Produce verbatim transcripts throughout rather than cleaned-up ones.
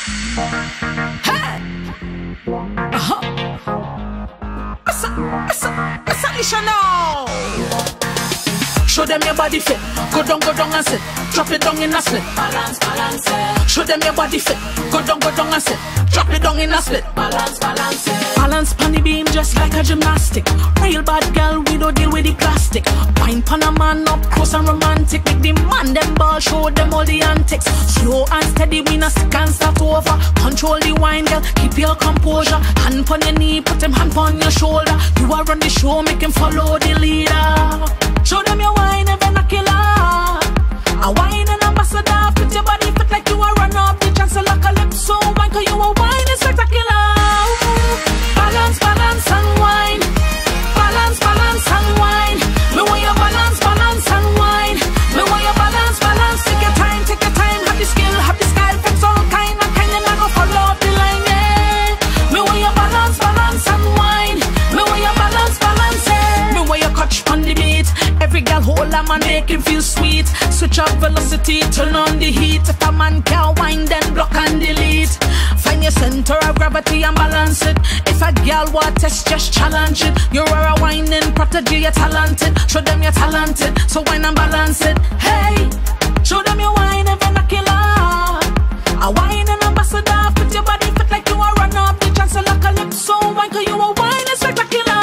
Hey! Uh-huh. It's Alysha now! Show them your body fit. Go down, go down and sit. Drop it down in a split. Balance, balance, it. Show them your body fit. Go down, go down and sit. Drop it down in a split. Balance, balance, it. Balance pon the beam just like a gymnastic. Real bad girl, we don't deal with the plastic. Wine pon a man up close and romantic. Make the man them ball, show them all the antics. Slow and steady, we not stick and start over. Control the wine, girl, keep your composure. Hand pon your knee, put him hand pon your shoulder. You are on the show, make him follow the leader. Show them your wine, even a killer. A wine and ambassador, fit your body fit like you a run up the chance like a lip. So wine, cause you a wine is spectacular. Balance, balance and wine. Balance, balance and wine. Me want your balance, balance and wine. Me want your balance, balance. Take your time, take your time. Have the skill, have the style. Fix all kind of kind and I go follow up the line, yeah. Me want your balance, balance and wine. Me want your balance, balance, yeah. Me want your catch on the beat. Every girl hold a man, make him feel sweet. Switch up velocity, turn on the heat. If a man can't whine, then block and delete. Find your center of gravity and balance it. If a girl want test, just challenge it. You're a whining prodigy, you're talented. Show them you're talented, so whine and balance it. Hey, show them your wine, even a killer. A wine and ambassador, fit your body fit like you a run up the chance like a lip. So wine, cause you a wine is spectacular.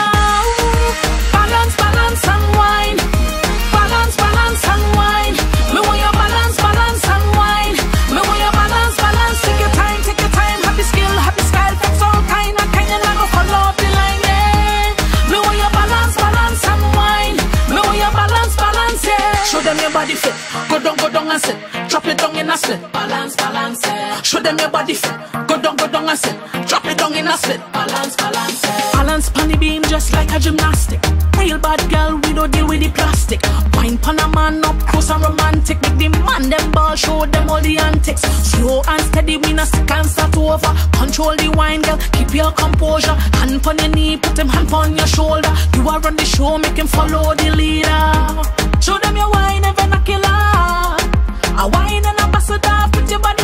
Balance, balance and wine. Balance, balance and wine. Me want your balance, balance and wine. Me want your balance, balance. Take your time, take your time. Have the skill, have the style. Fix all kind of kind and I go follow up the line, yeah. Me want your balance, balance and wine. Me want your balance, balance, yeah. Show them your body fit. Go down, go down and sit. Drop it down in a split. Balance, balance, yeah. Show them your body fit. Go down, go down and sit. Drop it down in a split. Balance, balance, yeah. Balance pon the beam just like a gymnastic. Real bad girl, we don't deal with the plastic. Wine pon a man up close and romantic. Make the man them ball, show them all the antics. Slow and steady, we not stick and start over. Control the wine, girl, keep your composure. Hand pon your knee, put him hand pon your shoulder. You are on the show, make him follow the leader. Show them your wine, even a killer. A wine and ambassador, put your body